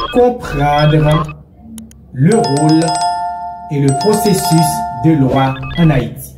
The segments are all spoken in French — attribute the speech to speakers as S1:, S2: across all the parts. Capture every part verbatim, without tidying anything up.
S1: comprendre le rôle et le processus de loi en Haïti.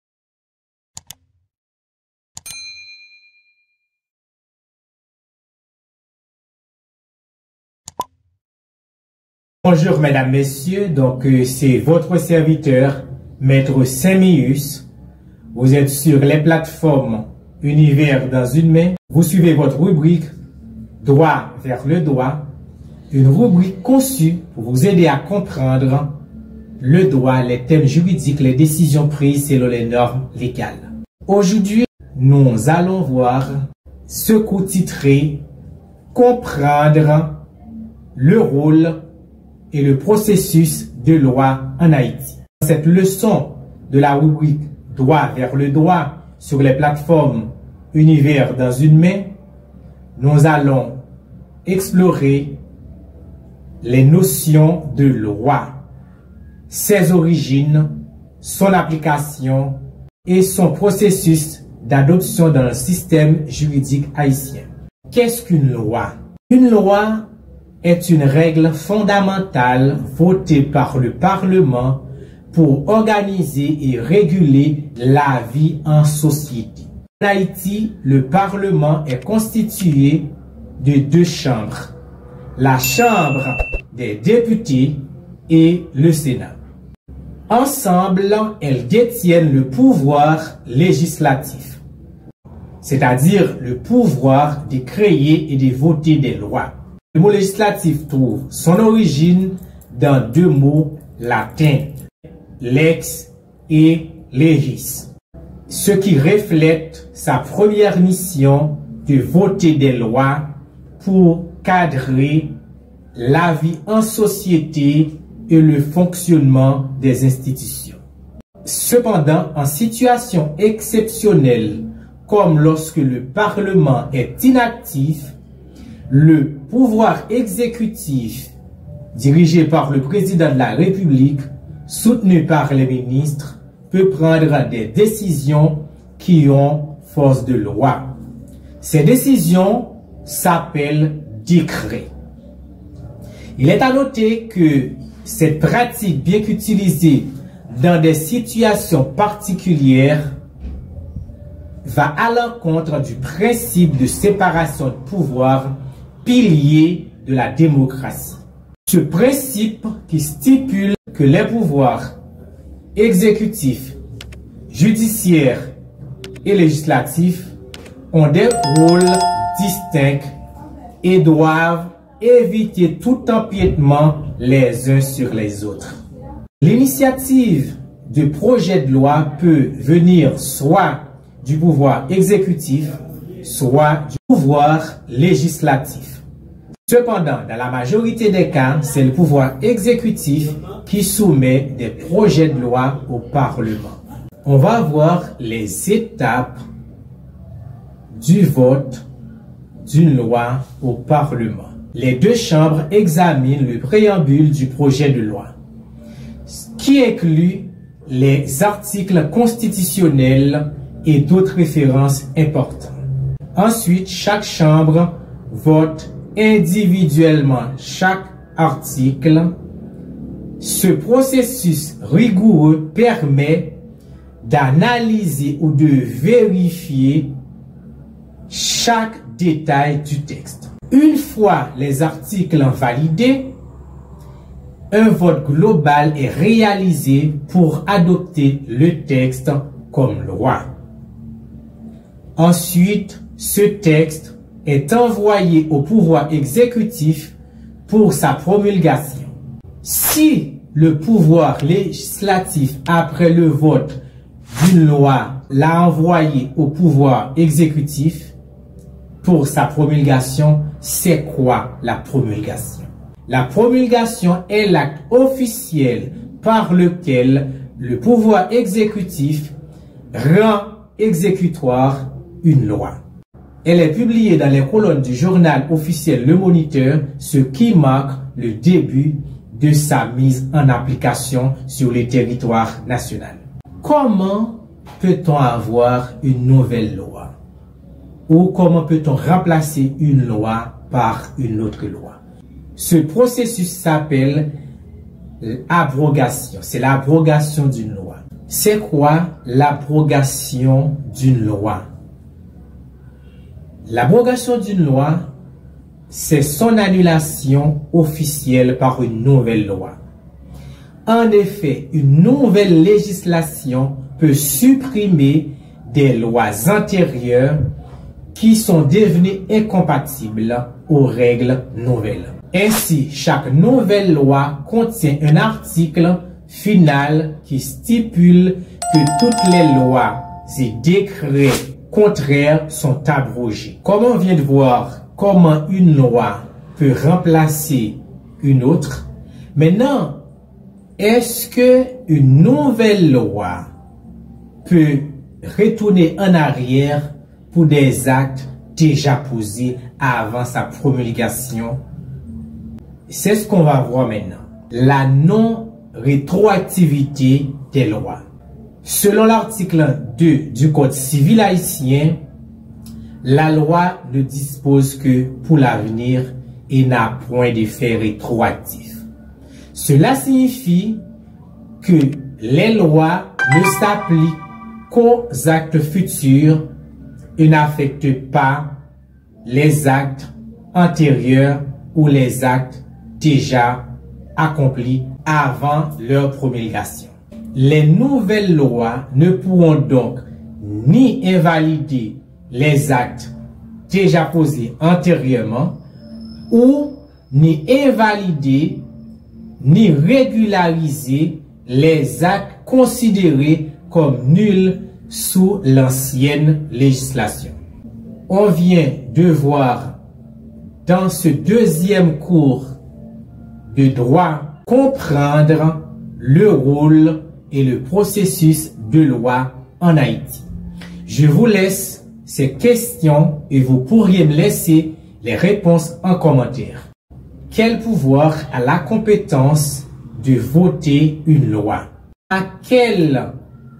S1: Bonjour mesdames, messieurs, donc euh, c'est votre serviteur, Maître Saint-Mius. Vous êtes sur les plateformes Univers dans une main. Vous suivez votre rubrique Droit vers le droit, une rubrique conçue pour vous aider à comprendre le droit, les thèmes juridiques, les décisions prises selon les normes légales. Aujourd'hui, nous allons voir ce coup titré Comprendre le rôle et le processus de loi en Haïti. Dans cette leçon de la rubrique Droit vers le droit sur les plateformes Univers dans une main, nous allons explorer les notions de loi, ses origines, son application et son processus d'adoption dans le système juridique haïtien. Qu'est-ce qu'une loi? Une loi est une règle fondamentale votée par le Parlement pour organiser et réguler la vie en société. En Haïti, le Parlement est constitué de deux chambres, la Chambre des députés et le Sénat. Ensemble, elles détiennent le pouvoir législatif, c'est-à-dire le pouvoir de créer et de voter des lois. Le mot législatif trouve son origine dans deux mots latins, lex et legis, ce qui reflète sa première mission de voter des lois pour cadrer la vie en société et le fonctionnement des institutions. Cependant, en situation exceptionnelle, comme lorsque le Parlement est inactif, le pouvoir exécutif, dirigé par le président de la République, soutenu par les ministres, peut prendre des décisions qui ont force de loi. Ces décisions s'appellent décrets. Il est à noter que cette pratique, bien qu'utilisée dans des situations particulières, va à l'encontre du principe de séparation de pouvoir, pilier de la démocratie. Ce principe qui stipule que les pouvoirs exécutifs, judiciaires et législatifs ont des rôles distincts et doivent éviter tout empiètement les uns sur les autres. L'initiative de projet de loi peut venir soit du pouvoir exécutif, soit du pouvoir législatif. Cependant, dans la majorité des cas, c'est le pouvoir exécutif qui soumet des projets de loi au Parlement. On va voir les étapes du vote d'une loi au Parlement. Les deux chambres examinent le préambule du projet de loi, qui inclut les articles constitutionnels et d'autres références importantes. Ensuite, chaque chambre vote individuellement chaque article. Ce processus rigoureux permet d'analyser ou de vérifier chaque détail du texte. Une fois les articles validés, un vote global est réalisé pour adopter le texte comme loi. Ensuite, ce texte est envoyé au pouvoir exécutif pour sa promulgation. Si le pouvoir législatif, après le vote d'une loi, l'a envoyé au pouvoir exécutif pour sa promulgation, c'est quoi la promulgation? La promulgation est l'acte officiel par lequel le pouvoir exécutif rend exécutoire une loi. Elle est publiée dans les colonnes du journal officiel Le Moniteur, ce qui marque le début de sa mise en application sur le territoire national. Comment peut-on avoir une nouvelle loi? Ou comment peut-on remplacer une loi par une autre loi? Ce processus s'appelle l'abrogation. C'est l'abrogation d'une loi. C'est quoi l'abrogation d'une loi? L'abrogation d'une loi, c'est son annulation officielle par une nouvelle loi. En effet, une nouvelle législation peut supprimer des lois antérieures qui sont devenues incompatibles aux règles nouvelles. Ainsi, chaque nouvelle loi contient un article final qui stipule que toutes les lois et décrets contraires sont abrogés. Comme on vient de voir comment une loi peut remplacer une autre, maintenant, est-ce que une nouvelle loi peut retourner en arrière pour des actes déjà posés avant sa promulgation? C'est ce qu'on va voir maintenant. La non-rétroactivité des lois. Selon l'article deux du Code civil haïtien, la loi ne dispose que pour l'avenir et n'a point d'effet rétroactif. Cela signifie que les lois ne s'appliquent qu'aux actes futurs et n'affectent pas les actes antérieurs ou les actes déjà accomplis avant leur promulgation. Les nouvelles lois ne pourront donc ni invalider les actes déjà posés antérieurement ou ni invalider ni régulariser les actes considérés comme nuls sous l'ancienne législation. On vient de voir dans ce deuxième cours de droit comprendre le rôle et le processus de loi en Haïti. Je vous laisse ces questions et vous pourriez me laisser les réponses en commentaire. Quel pouvoir a la compétence de voter une loi? À quel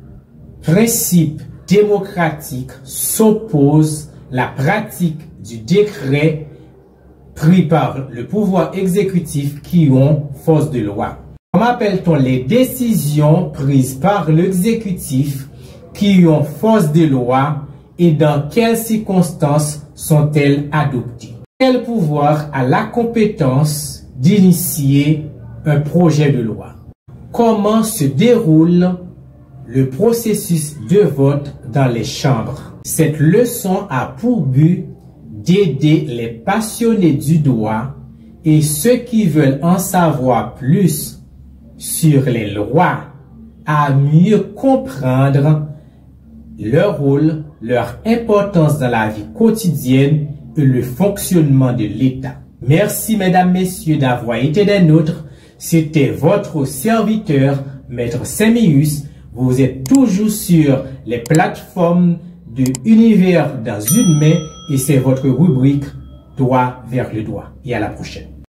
S1: principe démocratique s'oppose la pratique du décret pris par le pouvoir exécutif qui ont force de loi? Comment appelle-t-on les décisions prises par l'exécutif qui ont force de loi et dans quelles circonstances sont-elles adoptées? Quel pouvoir a la compétence d'initier un projet de loi? Comment se déroule le processus de vote dans les chambres? Cette leçon a pour but d'aider les passionnés du droit et ceux qui veulent en savoir plus sur les lois à mieux comprendre leur rôle, leur importance dans la vie quotidienne et le fonctionnement de l'État. Merci mesdames, messieurs d'avoir été des nôtres. C'était votre serviteur, Maître Saint-Mius. Vous êtes toujours sur les plateformes de Univers dans une main et c'est votre rubrique Droit vers le droit. Et à la prochaine.